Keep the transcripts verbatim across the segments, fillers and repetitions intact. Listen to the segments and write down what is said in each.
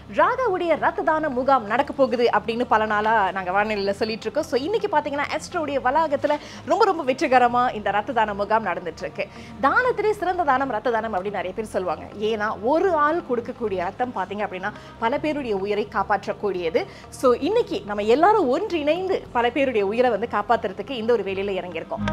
ராகாவுடைய ரத்த தான முகாம் நடக்க போகுது அப்படின்னு பல நாளாக நாங்கள் வானிலையில் சொல்லிட்டு இருக்கோம். ஸோ இன்னைக்கு பார்த்தீங்கன்னா ஆஸ்ட்ரோடைய வளாகத்தில் ரொம்ப ரொம்ப வெற்றிகரமாக இந்த ரத்த தான முகாம் நடந்துட்டு இருக்கு. தானத்திலே சிறந்த தானம் ரத்த தானம் அப்படின்னு நிறைய பேர் சொல்லுவாங்க. ஏன்னா ஒரு ஆள் கொடுக்கக்கூடிய ரத்தம் பார்த்தீங்க அப்படின்னா பல பேருடைய உயிரை காப்பாற்றக்கூடியது. ஸோ இன்னைக்கு நம்ம எல்லாரும் ஒன்றிணைந்து பல பேருடைய உயிரை வந்து காப்பாற்றுறதுக்கு இந்த ஒரு வேலையில் இறங்கியிருக்கோம்.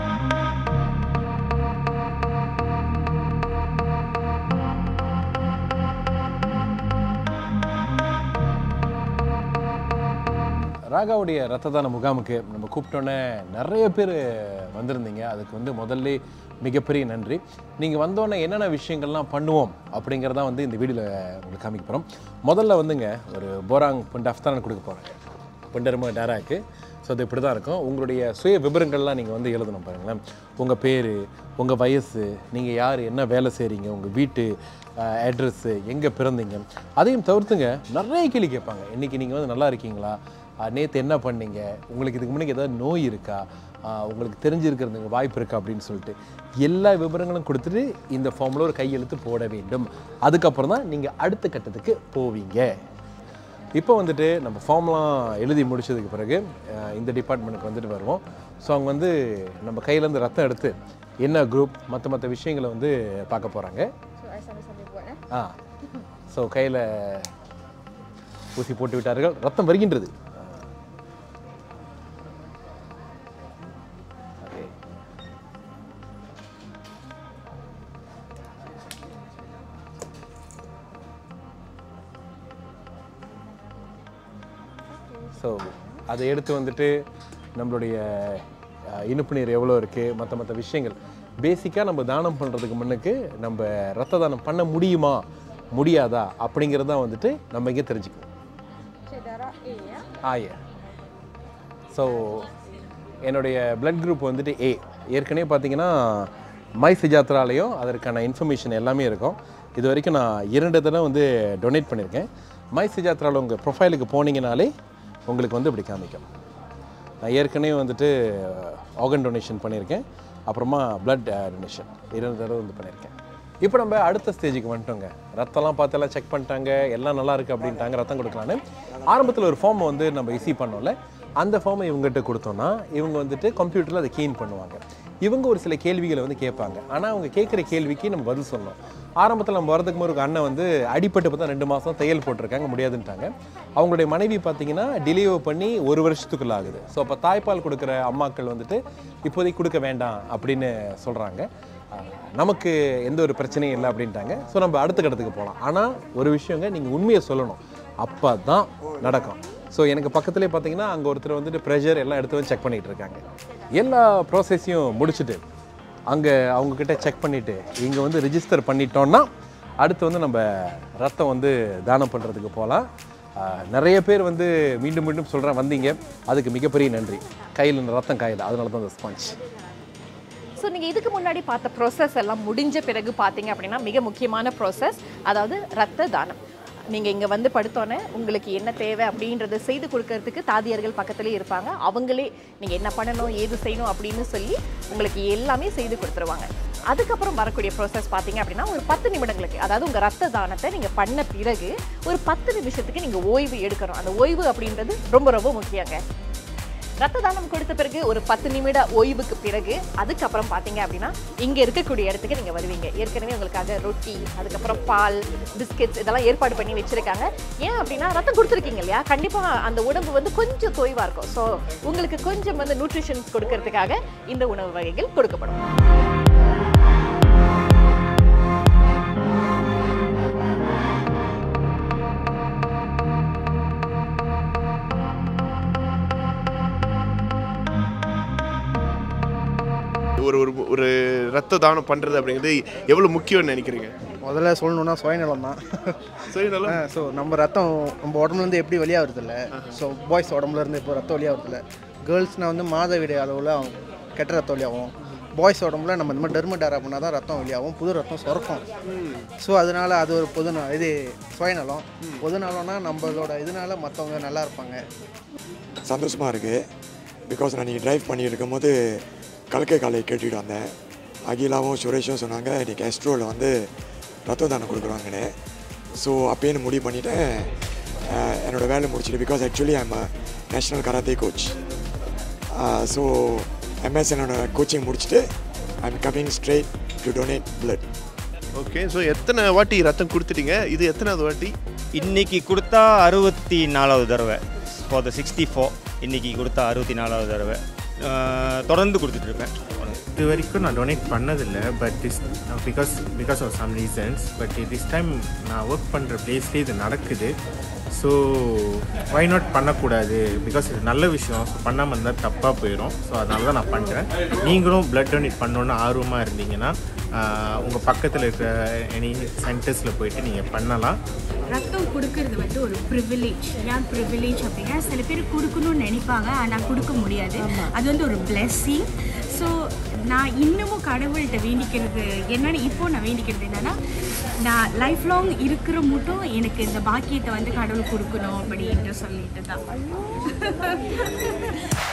ராகாவுடைய ரத்த தான முகாமுக்கு நம்ம கூப்பிட்டோன்னே நிறைய பேர் வந்திருந்தீங்க. அதுக்கு வந்து முதல்ல மிகப்பெரிய நன்றி. நீங்கள் வந்தோடனே என்னென்ன விஷயங்கள்லாம் பண்ணுவோம் அப்படிங்கிறதான் வந்து இந்த வீடியோவில் உங்களுக்கு காமிக்க போகிறோம். முதல்ல வந்துங்க ஒரு போராங் புண்ட் அஃப்தானன் கொடுக்க போகிறேன் புண்டர்ம டேராக்கு. ஸோ அது இப்படி தான் இருக்கும். உங்களுடைய சுய விவரங்கள்லாம் நீங்கள் வந்து எழுதணும் பாருங்களேன். உங்கள் பேர், உங்கள் வயசு, நீங்கள் யார், என்ன வேலை செய்கிறீங்க, உங்கள் வீட்டு அட்ரெஸ்ஸு, எங்கே பிறந்தீங்க, அதையும் தவிர்த்துங்க நிறைய கேள்வி கேட்பாங்க. இன்றைக்கி நீங்கள் வந்து நல்லா இருக்கீங்களா, நேற்று என்ன பண்ணீங்க, உங்களுக்கு இதுக்கு முன்னாடி ஏதாவது நோய் இருக்கா, உங்களுக்கு தெரிஞ்சிருக்கிறதுங்க வாய்ப்பு இருக்கா அப்படின்னு சொல்லிட்டு எல்லா விவரங்களும் கொடுத்துட்டு இந்த ஃபார்மில் ஒரு கையெழுத்து போட வேண்டும். அதுக்கப்புறம் தான் நீங்கள் அடுத்த கட்டத்துக்கு போவீங்க. இப்போ வந்துட்டு நம்ம ஃபார்ம்லாம் எழுதி முடிச்சதுக்கு பிறகு இந்த டிபார்ட்மெண்ட்டுக்கு வந்துட்டு வருவோம். ஸோ அவங்க வந்து நம்ம கையிலேருந்து ரத்தம் எடுத்து என்ன குரூப் மற்ற மற்ற விஷயங்களை வந்து பார்க்க போகிறாங்க. ஆ ஸோ கையில் ஊசி போட்டு விட்டார்கள். ரத்தம் வருகின்றது. ஸோ அதை எடுத்து வந்துட்டு நம்மளுடைய இனிப்பு நீர் எவ்வளோ இருக்குது, மற்ற மற்ற விஷயங்கள் பேசிக்காக நம்ம தானம் பண்ணுறதுக்கு முன்னுக்கு நம்ம ரத்த தானம் பண்ண முடியுமா முடியாதா அப்படிங்கிறதான் வந்துட்டு நம்ம இங்கே தெரிஞ்சுக்கணும். ஆயா ஸோ என்னுடைய பிளட் குரூப் வந்துட்டு ஏ. ஏற்கனவே பார்த்தீங்கன்னா மை சிஜாத்ராலையும் அதற்கான இன்ஃபர்மேஷன் எல்லாமே இருக்கும். இது வரைக்கும் நான் இரண்டு தடவை வந்து டொனேட் பண்ணியிருக்கேன். மை சிஜாத்ராவில் உங்கள் ப்ரொஃபைலுக்கு போனீங்கனாலே உங்களுக்கு வந்து இப்படி காமிக்கும். நான் ஏற்கனவே வந்துட்டு ஆர்கன் டொனேஷன் பண்ணியிருக்கேன், அப்புறமா பிளட் டொனேஷன் இரண்டு தடவை வந்து பண்ணியிருக்கேன். இப்போ நம்ம அடுத்த ஸ்டேஜுக்கு வந்துட்டோங்க. ரத்தம்லாம் பார்த்தெல்லாம் செக் பண்ணிட்டாங்க, எல்லாம் நல்லா இருக்குது அப்படின்ட்டாங்க. ரத்தம் கொடுக்கலான்னு ஆரம்பத்தில் ஒரு ஃபார்மை வந்து நம்ம இசி பண்ணோம்ல, அந்த ஃபார்மை இவங்ககிட்ட கொடுத்தோன்னா இவங்க வந்துட்டு கம்ப்யூட்டரில் அதை கீன் பண்ணுவாங்க. இவங்க ஒரு சில கேள்விகளை வந்து கேட்பாங்க. ஆனால் அவங்க கேட்குற கேள்விக்கு நம்ம பதில் சொல்லணும். ஆரம்பத்தில் நம்ம வரதுக்கு முன்னாடி ஒரு அண்ணன் வந்து அடிப்பட்டு பார்த்தா ரெண்டு மாதம் தையல் போட்டிருக்காங்க, முடியாதுன்ட்டாங்க. அவங்களுடைய மனைவி பார்த்தீங்கன்னா டிலேவோ பண்ணி ஒரு வருஷத்துக்குள்ள ஆகுது. ஸோ அப்போ தாய்ப்பால் கொடுக்குற அம்மாக்கள் வந்துட்டு இப்போதைக்கு கொடுக்க வேண்டாம் அப்படின்னு சொல்கிறாங்க. நமக்கு எந்த ஒரு பிரச்சனையும் இல்லை அப்படின்ட்டாங்க. ஸோ நம்ம அடுத்த கட்டத்துக்கு போகலாம். ஆனால் ஒரு விஷயங்க, நீங்கள் உண்மையை சொல்லணும், அப்போ தான் நடக்கும். ஸோ எனக்கு பக்கத்துலேயே பார்த்தீங்கன்னா அங்கே ஒருத்தர் வந்துட்டு ப்ரெஷர் எல்லாம் எடுத்து வந்து செக் பண்ணிகிட்டு இருக்காங்க. எல்லா ப்ராசஸையும் முடிச்சுட்டு அங்கே அவங்கக்கிட்ட செக் பண்ணிவிட்டு இங்கே வந்து ரிஜிஸ்டர் பண்ணிட்டோன்னா அடுத்து வந்து நம்ம ரத்தம் வந்து தானம் பண்ணுறதுக்கு போகலாம். நிறைய பேர் வந்து மீண்டும் மீண்டும் சொல்கிறேன் வந்தீங்க, அதுக்கு மிகப்பெரிய நன்றி. கையில் ரத்தம் காயில், அதனால தான் அந்த ஸ்பான்ச். ஸோ நீங்கள் இதுக்கு முன்னாடி பார்த்த ப்ராசஸ் எல்லாம் முடிஞ்ச பிறகு பார்த்தீங்க அப்படின்னா மிக முக்கியமான ப்ராசஸ், அதாவது ரத்த தானம். நீங்கள் இங்கே வந்து படுத்தோன்னே உங்களுக்கு என்ன தேவை அப்படின்றத செய்து கொடுக்கறதுக்கு தாதியர்கள் பக்கத்துலேயே இருப்பாங்க. அவங்களே நீங்கள் என்ன பண்ணணும், ஏது செய்யணும் அப்படின்னு சொல்லி உங்களுக்கு எல்லாமே செய்து கொடுத்துருவாங்க. அதுக்கப்புறம் வரக்கூடிய ப்ராசஸ் பார்த்தீங்க அப்படின்னா ஒரு பத்து நிமிடங்களுக்கு, அதாவது உங்கள் ரத்த தானத்தை நீங்கள் பண்ண பிறகு ஒரு பத்து நிமிஷத்துக்கு நீங்கள் ஓய்வு எடுக்கணும். அந்த ஓய்வு அப்படின்றது ரொம்ப ரொம்ப முக்கியங்க. ரத்த தானம் கொடுத்த பிறகு ஒரு பத்து நிமிட ஓய்வுக்கு பிறகு அதுக்கப்புறம் பார்த்தீங்க அப்படின்னா இங்கே இருக்கக்கூடிய இடத்துக்கு நீங்கள் வருவீங்க. ஏற்கனவே உங்களுக்காக ரொட்டி, அதுக்கப்புறம் பால், பிஸ்கெட்ஸ் இதெல்லாம் ஏற்பாடு பண்ணி வச்சுருக்காங்க. ஏன் அப்படின்னா ரத்தம் கொடுத்துருக்கீங்க இல்லையா, கண்டிப்பாக அந்த உடம்பு வந்து கொஞ்சம் தொய்வாக இருக்கும். ஸோ உங்களுக்கு கொஞ்சம் வந்து நியூட்ரிஷன்ஸ் கொடுக்கறதுக்காக இந்த உணவு வகைகள் கொடுக்கப்படும். ஒரு ஒரு ஒரு ரத்த தானம் பண்ணுறது அப்படிங்கிறது எவ்வளோ முக்கியம்னு நினைக்கிறீங்க? முதல்ல சொல்லணுன்னா சுயநலம் தான். சுயநலம். ஸோ நம்ம ரத்தம் நம்ம உடம்புலேருந்து எப்படி வெளியாகிறது இல்லை. ஸோ பாய்ஸ் உடம்புலேருந்து இப்போ ரத்தம் வெளியாகிறது இல்லை. கேர்ள்ஸ்னால் வந்து மாதவிடை அளவில் கெட்ட ரத்தம் வெளியாகும். பாய்ஸ் உடம்புல நம்ம இந்த மாதிரி டெர்ம டேரா பண்ணால் தான் ரத்தம் வெளியாகும், புது ரத்தம் சுரக்கும். ஸோ அதனால் அது ஒரு பொது இது சுயநலம். பொதுநலம்னா நம்மளோட இதனால மற்றவங்க நல்லா இருப்பாங்க. சந்தோஷமாக இருக்குது. பிகாஸ் நான் நீங்கள் ட்ரைவ் பண்ணிட்டு இருக்கும்போது கலக்கை காலையை கேட்டுட்டு வந்தேன். அகிலாவும் சுரேஷும் சொன்னாங்க இன்றைக்கி எஸ்ட்ரோவில் வந்து ரத்த தானம் கொடுக்குறாங்கன்னு. ஸோ அப்போயே முடிவு பண்ணிவிட்டேன் என்னோடய வேலை முடிச்சுட்டு because actually I'm a national karate coach. So எம்எஸ் என்னோட கோச்சிங் முடிச்சுட்டு I'm coming straight to donate blood. Okay, so எத்தனை வாட்டி ரத்தம் கொடுத்துட்டீங்க? இது எத்தனாவது வாட்டி? இன்றைக்கி கொடுத்தா அறுபத்தி நாலாவது தடவை. ஃபார் த சிக்ஸ்டி ஃபோர் இன்றைக்கி கொடுத்தா அறுபத்தி நாலாவது தடவை. தொடர்ந்து கொடுத்துட்ருப்பேன். இது வரைக்கும் நான் டொனேட் பண்ணதில்லை, but this because because of some reasons. But this time நான் ஒர்க் பண்ணுற பிளேஸ்லேயே இது நடக்குது. ஸோ வை நாட் பண்ணக்கூடாது, பிகாஸ் இது நல்ல விஷயம். ஸோ பண்ணாமல் இருந்தால் தப்பாக போயிடும். ஸோ அதனால தான் நான் பண்ணுறேன். நீங்களும் பிளட் டொனேட் பண்ணணுன்னு ஆர்வமாக இருந்தீங்கன்னா உங்கள் பக்கத்தில் இருக்கிற எனி சென்டர்ஸில் போயிட்டு நீங்கள் பண்ணலாம். ரத்தம் கொடுக்கறது வந்து ஒரு ப்ரிவிலேஜ். ஏன் ப்ரிவிலேஜ் அப்படின்னா, சில பேர் கொடுக்கணும்னு நினைப்பாங்க, ஆனால் கொடுக்க முடியாது. அது வந்து ஒரு பிளெஸ்ஸிங். ஸோ நான் இன்னமும் கடவுள்கிட்ட வேண்டிக்கிறது என்னென்னு இப்போ நான் வேண்டிக்கிறது என்னென்னா, நான் லைஃப் லாங் இருக்கிற மட்டும் எனக்கு இந்த பாக்கியத்தை வந்து கடவுள் கொடுக்கணும் அப்படின்ட்டு சொல்லிட்டு தான்.